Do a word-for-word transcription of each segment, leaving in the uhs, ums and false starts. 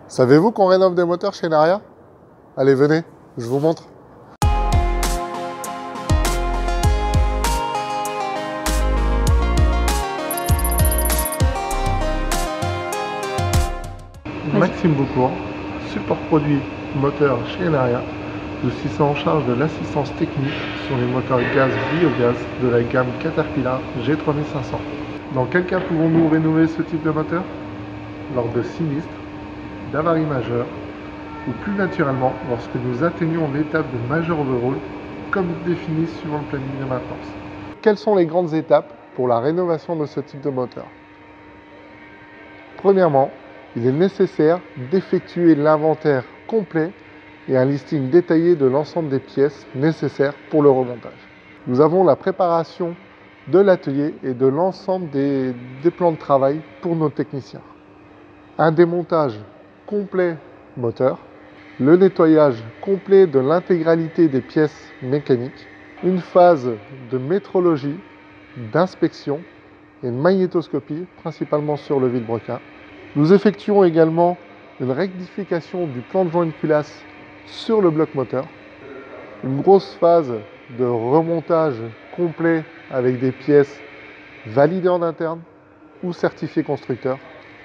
Savez-vous qu'on rénove des moteurs chez Naria? Allez, venez, je vous montre. Maxime Boucourt, support produit moteur chez Naria. Je suis en charge de l'assistance technique sur les moteurs gaz biogaz de la gamme Caterpillar G trois mille cinq cents. Dans quel cas pouvons-nous rénover ce type de moteur? Lors de sinistres, d'avaries majeures, ou plus naturellement lorsque nous atteignons l'étape de major overhaul, comme défini suivant le planning de maintenance. Quelles sont les grandes étapes pour la rénovation de ce type de moteur? Premièrement, il est nécessaire d'effectuer l'inventaire complet et un listing détaillé de l'ensemble des pièces nécessaires pour le remontage. Nous avons la préparation de l'atelier et de l'ensemble des, des plans de travail pour nos techniciens. Un démontage complet moteur, le nettoyage complet de l'intégralité des pièces mécaniques, une phase de métrologie, d'inspection et de magnétoscopie, principalement sur le vilebrequin. Nous effectuons également une rectification du plan de joint de culasse sur le bloc moteur, une grosse phase de remontage complet avec des pièces validées en interne ou certifiées constructeurs,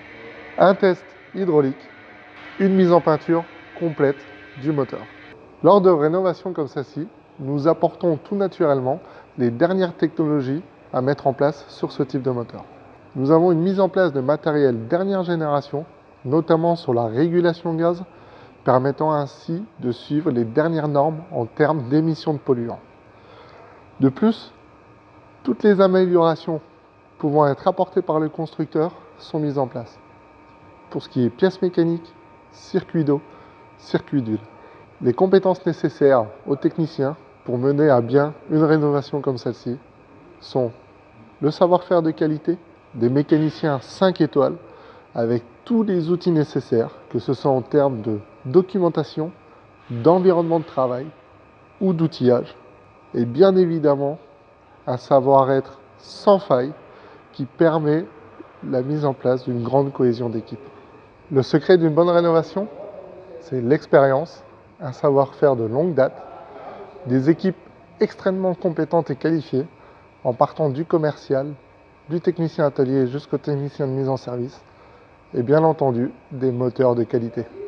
un test hydraulique, une mise en peinture complète du moteur. Lors de rénovations comme celle-ci, nous apportons tout naturellement les dernières technologies à mettre en place sur ce type de moteur. Nous avons une mise en place de matériel dernière génération, notamment sur la régulation gaz, permettant ainsi de suivre les dernières normes en termes d'émissions de polluants. De plus, toutes les améliorations pouvant être apportées par le constructeur sont mises en place. Pour ce qui est pièces mécaniques, circuits d'eau, circuits d'huile. Les compétences nécessaires aux techniciens pour mener à bien une rénovation comme celle-ci sont le savoir-faire de qualité, des mécaniciens cinq étoiles avec tous les outils nécessaires, que ce soit en termes de documentation, d'environnement de travail ou d'outillage, et bien évidemment un savoir-être sans faille qui permet la mise en place d'une grande cohésion d'équipe. Le secret d'une bonne rénovation, c'est l'expérience, un savoir-faire de longue date, des équipes extrêmement compétentes et qualifiées, en partant du commercial, du technicien atelier jusqu'au technicien de mise en service, et bien entendu, des moteurs de qualité.